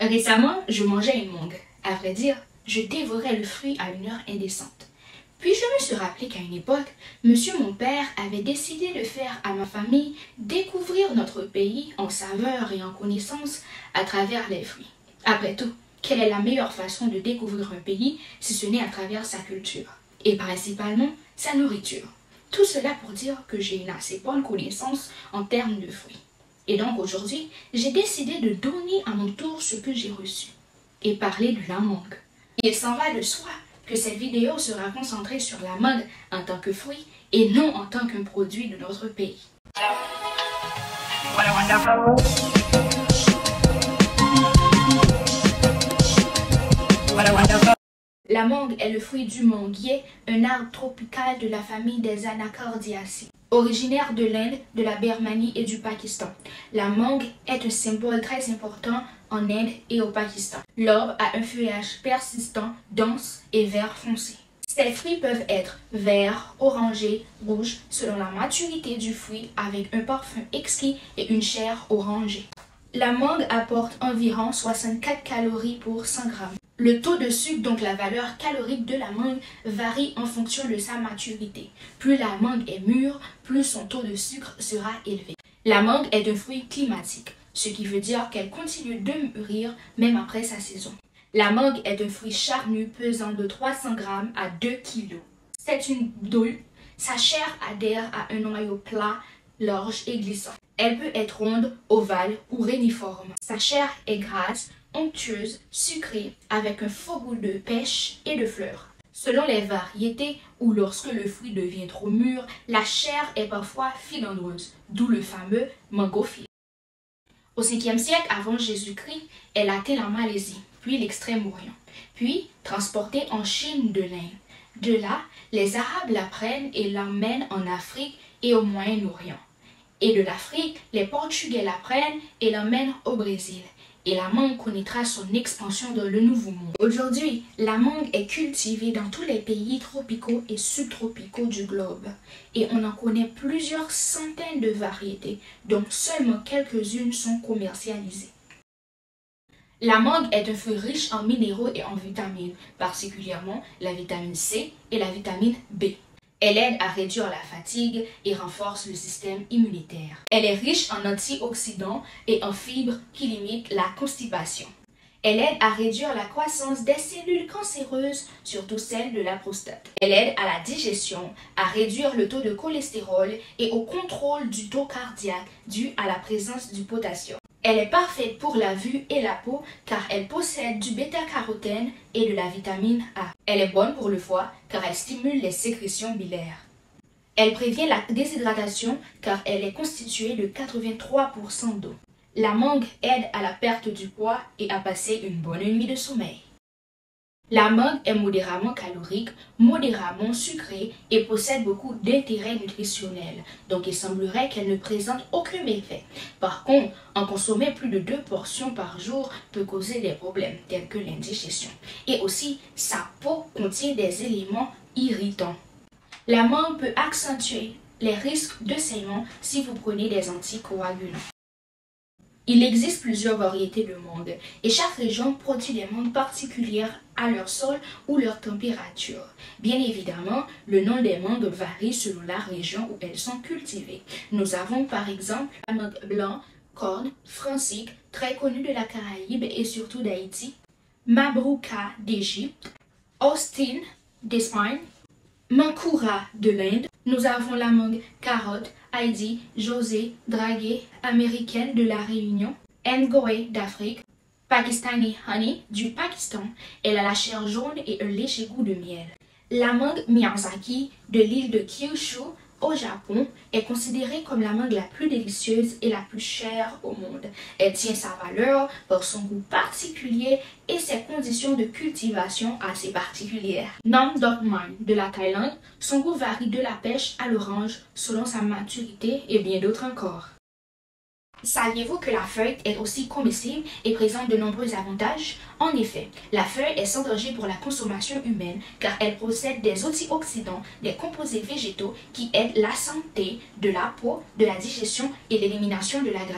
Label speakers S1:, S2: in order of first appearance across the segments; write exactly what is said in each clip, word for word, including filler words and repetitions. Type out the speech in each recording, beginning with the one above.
S1: Récemment, je mangeais une mangue. À vrai dire, je dévorais le fruit à une heure indécente. Puis je me suis rappelé qu'à une époque, monsieur mon père avait décidé de faire à ma famille découvrir notre pays en saveur et en connaissance à travers les fruits. Après tout, quelle est la meilleure façon de découvrir un pays si ce n'est à travers sa culture, et principalement sa nourriture. Tout cela pour dire que j'ai une assez bonne connaissance en termes de fruits. Et donc aujourd'hui, j'ai décidé de donner à mon tour ce que j'ai reçu et parler de la mangue. Il s'en va de soi que cette vidéo sera concentrée sur la mangue en tant que fruit et non en tant qu'un produit de notre pays. La mangue est le fruit du manguier, un arbre tropical de la famille des Anacardiaceae. Originaire de l'Inde, de la Birmanie et du Pakistan, la mangue est un symbole très important en Inde et au Pakistan. L'arbre a un feuillage persistant, dense et vert foncé. Ces fruits peuvent être verts, orangés, rouges, selon la maturité du fruit, avec un parfum exquis et une chair orangée. La mangue apporte environ soixante-quatre calories pour cent grammes. Le taux de sucre, donc la valeur calorique de la mangue, varie en fonction de sa maturité. Plus la mangue est mûre, plus son taux de sucre sera élevé. La mangue est un fruit climatique, ce qui veut dire qu'elle continue de mûrir même après sa saison. La mangue est un fruit charnu pesant de trois cents grammes à deux kilos. C'est une douille. Sa chair adhère à un noyau plat, large et glissant. Elle peut être ronde, ovale ou réniforme. Sa chair est grasse, onctueuse, sucrée, avec un fort goût de pêche et de fleurs. Selon les variétés ou lorsque le fruit devient trop mûr, la chair est parfois filandreuse, d'où le fameux mango fil. Au cinquième siècle avant Jésus-Christ, elle atteint la Malaisie, puis l'Extrême-Orient, puis transportée en Chine de l'Inde. De là, les Arabes la prennent et l'emmènent en Afrique et au Moyen-Orient. Et de l'Afrique, les Portugais la prennent et l'emmènent au Brésil. Et la mangue connaîtra son expansion dans le Nouveau Monde. Aujourd'hui, la mangue est cultivée dans tous les pays tropicaux et subtropicaux du globe. Et on en connaît plusieurs centaines de variétés, dont seulement quelques-unes sont commercialisées. La mangue est un fruit riche en minéraux et en vitamines, particulièrement la vitamine C et la vitamine B. Elle aide à réduire la fatigue et renforce le système immunitaire. Elle est riche en antioxydants et en fibres qui limitent la constipation. Elle aide à réduire la croissance des cellules cancéreuses, surtout celles de la prostate. Elle aide à la digestion, à réduire le taux de cholestérol et au contrôle du taux cardiaque dû à la présence du potassium. Elle est parfaite pour la vue et la peau car elle possède du bêta-carotène et de la vitamine A. Elle est bonne pour le foie car elle stimule les sécrétions biliaires. Elle prévient la déshydratation car elle est constituée de quatre-vingt-trois pour cent d'eau. La mangue aide à la perte du poids et à passer une bonne nuit de sommeil. La mangue est modérément calorique, modérément sucrée et possède beaucoup d'intérêts nutritionnels, donc il semblerait qu'elle ne présente aucun méfait. Par contre, en consommer plus de deux portions par jour peut causer des problèmes tels que l'indigestion. Et aussi, sa peau contient des éléments irritants. La mangue peut accentuer les risques de saignement si vous prenez des anticoagulants. Il existe plusieurs variétés de mangue et chaque région produit des mangues particulières à leur sol ou leur température. Bien évidemment, le nom des mangues varie selon la région où elles sont cultivées. Nous avons par exemple la mangue blanc, corne, francique, très connue de la Caraïbe et surtout d'Haïti, Mabrouka d'Égypte, Austin d'Espagne, Mancura de l'Inde. Nous avons la mangue carotte, Heidi, José, Draguet, américaine de la Réunion, Ngoé d'Afrique, Pakistani Honey du Pakistan. Elle a la chair jaune et un léger goût de miel. La mangue Miyazaki de l'île de Kyushu au Japon est considérée comme la mangue la plus délicieuse et la plus chère au monde. Elle tient sa valeur par son goût particulier et ses conditions de cultivation assez particulières. Nam Doc Mai de la Thaïlande, son goût varie de la pêche à l'orange selon sa maturité et bien d'autres encore. Saviez-vous que la feuille est aussi comestible et présente de nombreux avantages? En effet, la feuille est sans danger pour la consommation humaine car elle possède des antioxydants, des composés végétaux qui aident la santé de la peau, de la digestion et l'élimination de la graisse.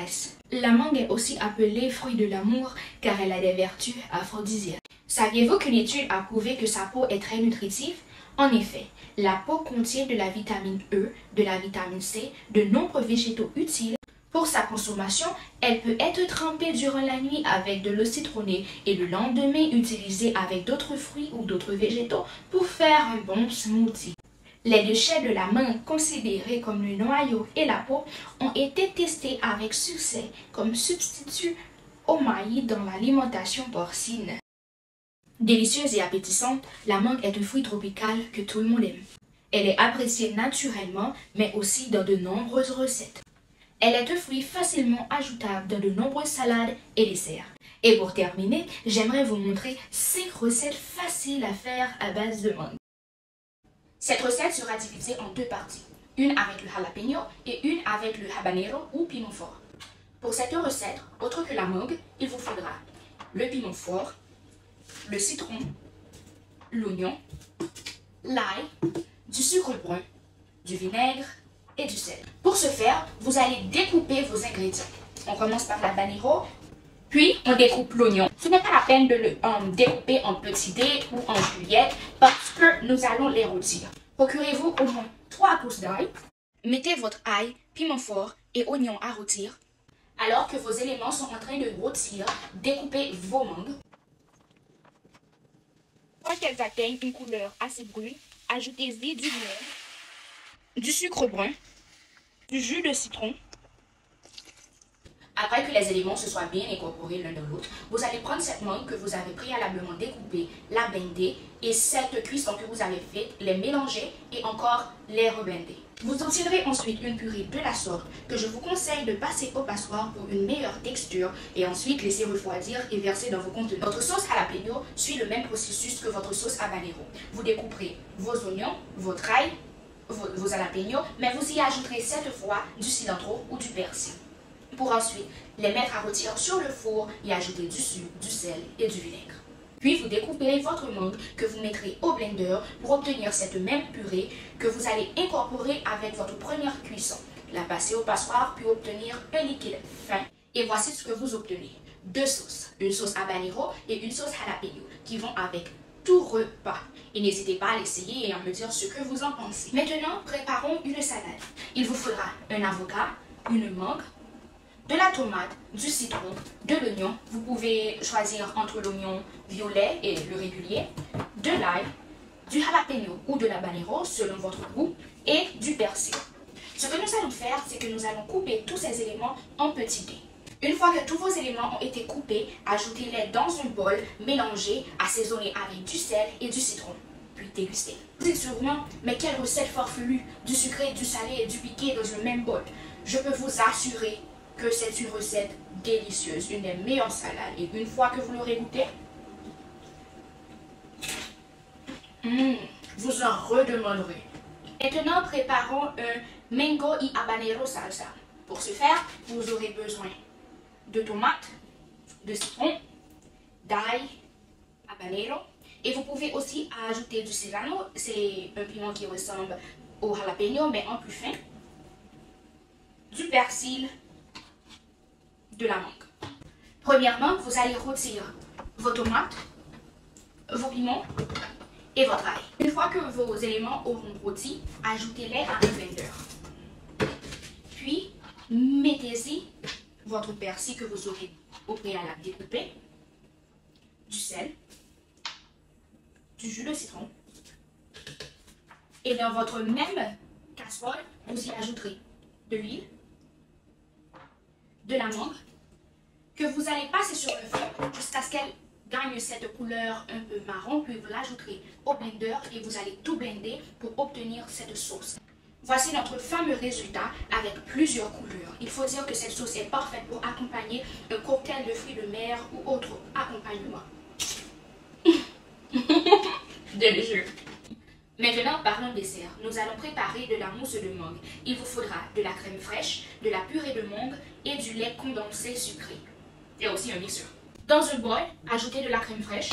S1: La mangue est aussi appelée fruit de l'amour car elle a des vertus aphrodisiaques. Saviez-vous qu'une étude a prouvé que sa peau est très nutritive? En effet, la peau contient de la vitamine E, de la vitamine C, de nombreux végétaux utiles. Pour sa consommation, elle peut être trempée durant la nuit avec de l'eau citronnée et le lendemain utilisée avec d'autres fruits ou d'autres végétaux pour faire un bon smoothie. Les déchets de la mangue, considérés comme le noyau et la peau, ont été testés avec succès comme substitut au maïs dans l'alimentation porcine. Délicieuse et appétissante, la mangue est un fruit tropical que tout le monde aime. Elle est appréciée naturellement, mais aussi dans de nombreuses recettes. Elle est un fruit facilement ajoutable dans de nombreuses salades et desserts. Et pour terminer, j'aimerais vous montrer cinq recettes faciles à faire à base de mangue. Cette recette sera divisée en deux parties, une avec le jalapeno et une avec le habanero ou piment fort. Pour cette recette, autre que la mangue, il vous faudra le piment fort, le citron, l'oignon, l'ail, du sucre brun, du vinaigre et du sel. Pour ce faire, vous allez découper vos ingrédients. On commence par l'habanero, puis on découpe l'oignon. Ce n'est pas la peine de le um, découper en petits dés ou en cuillettes parce que nous allons les rôtir. Procurez-vous au moins trois pousses d'ail. Mettez votre ail, piment fort et oignon à rôtir. Alors que vos éléments sont en train de rôtir, découpez vos mangues. Quand elles atteignent une couleur assez brune, ajoutez-y du vinaigre, du sucre brun, du jus de citron. Après que les éléments se soient bien incorporés l'un dans l'autre, vous allez prendre cette mangue que vous avez préalablement découpée, la binder et cette cuisson que vous avez faite, les mélanger et encore les rebinder. Vous obtiendrez ensuite une purée de la sorte que je vous conseille de passer au passoire pour une meilleure texture et ensuite laisser refroidir et verser dans vos contenants. Votre sauce jalapeno suit le même processus que votre sauce habanero. Vous découperez vos oignons, votre ail, vos, vos jalapenos, mais vous y ajouterez cette fois du cilantro ou du persil. Pour ensuite les mettre à rôtir sur le four et ajouter du sucre, du sel et du vinaigre. Puis vous découperez votre mangue que vous mettrez au blender pour obtenir cette même purée que vous allez incorporer avec votre première cuisson. La passer au passoire puis obtenir un liquide fin. Et voici ce que vous obtenez. Deux sauces, une sauce habanero et une sauce jalapeno qui vont avec tout repas. Et n'hésitez pas à l'essayer et à me dire ce que vous en pensez. Maintenant, préparons une salade. Il vous faudra un avocat, une mangue, de la tomate, du citron, de l'oignon. Vous pouvez choisir entre l'oignon violet et le régulier, de l'ail, du jalapeno ou de l'habanero selon votre goût et du persil. Ce que nous allons faire, c'est que nous allons couper tous ces éléments en petits dés. Une fois que tous vos éléments ont été coupés, ajoutez-les dans un bol, mélangez, assaisonnez avec du sel et du citron, puis dégustez. Vous dites sûrement, mais quelle recette farfelue, du sucré, du salé et du piqué dans un même bol. Je peux vous assurer que c'est une recette délicieuse, une des meilleures salades. Et une fois que vous l'aurez goûté, mmh, vous en redemanderez. Maintenant, préparons un mango y habanero salsa. Pour ce faire, vous aurez besoin de tomates, de citron, d'ail, habanero. Et vous pouvez aussi ajouter du serrano. C'est un piment qui ressemble au jalapeno, mais en plus fin. Du persil, de la mangue. Premièrement, vous allez rôtir vos tomates, vos piments et votre ail. Une fois que vos éléments auront rôti, ajoutez-les à un blender. Puis, mettez-y votre persil que vous aurez au préalable découpé, du sel, du jus de citron. Et dans votre même casserole, vous y ajouterez de l'huile, de la mangue, que vous allez passer sur le feu jusqu'à ce qu'elle gagne cette couleur un peu marron, puis vous l'ajouterez au blender et vous allez tout blender pour obtenir cette sauce. Voici notre fameux résultat avec plusieurs couleurs. Il faut dire que cette sauce est parfaite pour accompagner un cocktail de fruits de mer ou autre accompagnement. Délicieux. Maintenant, parlons dessert. Nous allons préparer de la mousse de mangue. Il vous faudra de la crème fraîche, de la purée de mangue et du lait condensé sucré. Et aussi un mixeur. Dans un bol, ajoutez de la crème fraîche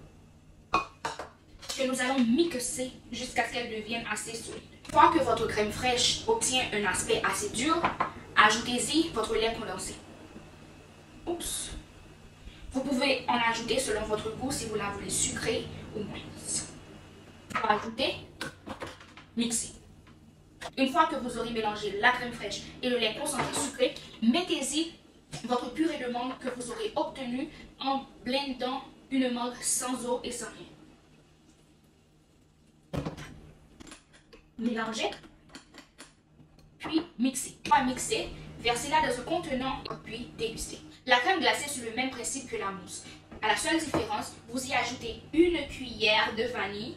S1: que nous allons mixer jusqu'à ce qu'elle devienne assez solide. Une fois que votre crème fraîche obtient un aspect assez dur, ajoutez-y votre lait condensé. mousse. Vous pouvez en ajouter selon votre goût si vous la voulez sucrée ou mince. Ajouter, mixer. Une fois que vous aurez mélangé la crème fraîche et le lait concentré sucré, mettez-y votre purée de mangue que vous aurez obtenue en blendant une mangue sans eau et sans rien. Mélangez, puis mixez. Pas mixer, versez-la dans un contenant, puis dégustez. La crème glacée suit le même principe que la mousse. À la seule différence, vous y ajoutez une cuillère de vanille.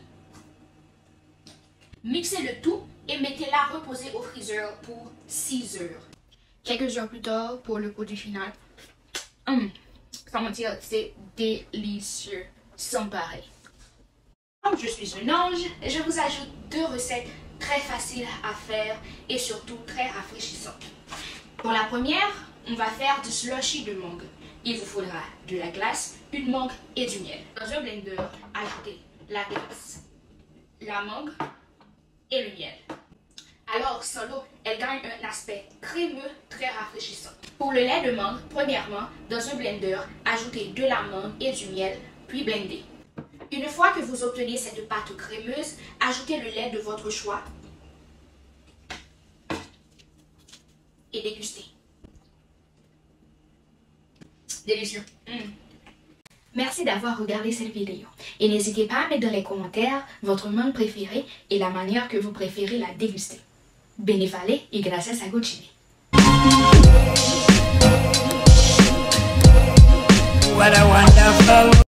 S1: Mixez le tout et mettez-la reposer au freezer pour six heures. Quelques heures plus tard, pour le produit final, hum, sans mentir, c'est délicieux, sans pareil. Comme je suis un ange, je vous ajoute deux recettes très faciles à faire et surtout très rafraîchissantes. Pour la première, on va faire du slushy de mangue. Il vous faudra de la glace, une mangue et du miel. Dans un blender, ajoutez la glace, la mangue et le miel. Alors, sans l'eau, elle gagne un aspect crémeux très rafraîchissant. Pour le lait de mangue, premièrement, dans un blender, ajoutez de la mangue et du miel, puis blendez. Une fois que vous obtenez cette pâte crémeuse, ajoutez le lait de votre choix et dégustez. Délicieux. Mmh. Merci d'avoir regardé cette vidéo et n'hésitez pas à mettre dans les commentaires votre mangue préférée et la manière que vous préférez la déguster. Bene vale y gracias a Gucci. What a wonderful